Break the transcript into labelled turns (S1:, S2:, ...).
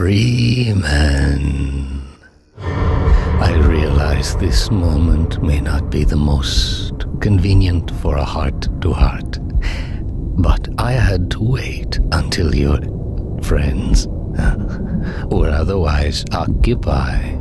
S1: Freeman. I realize this moment may not be the most convenient for a heart-to-heart, but I had to wait until your friends were otherwise occupied.